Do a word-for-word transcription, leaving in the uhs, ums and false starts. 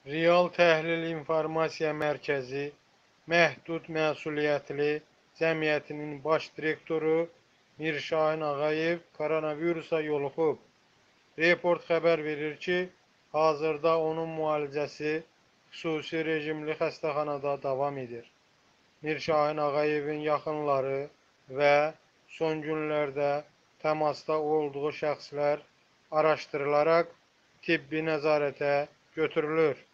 Real Təhlil İnformasiya Mərkəzi Məhdud Məsuliyyətli Cəmiyyətinin baş direktoru Mirşahin Ağayev koronavirusa yoluxub. Report xəbər verir ki, hazırda onun müalicəsi xüsusi rejimli xəstəxanada davam edir. Mirşahin Ağayevin yaxınları və son günlərdə təmasda olduğu şəxslər araşdırılaraq tibbi nəzarətə götürülür.